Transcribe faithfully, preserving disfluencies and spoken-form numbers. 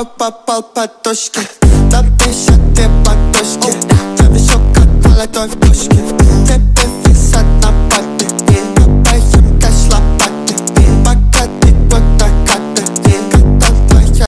попал под точки. Там ты шаг, ты под точки. Я вижу, как пала той в пушке.